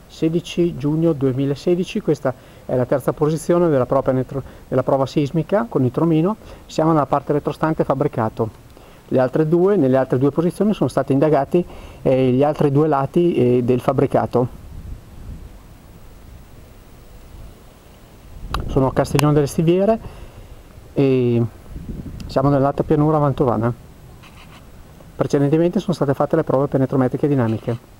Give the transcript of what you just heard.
16 giugno 2016, questa è la terza posizione della prova sismica con nitromino. Siamo nella parte retrostante fabbricato. Nelle altre due posizioni sono stati indagati gli altri due lati del fabbricato. Sono a Castiglione delle Stiviere e siamo nell'alta pianura mantovana. Precedentemente sono state fatte le prove penetrometriche dinamiche.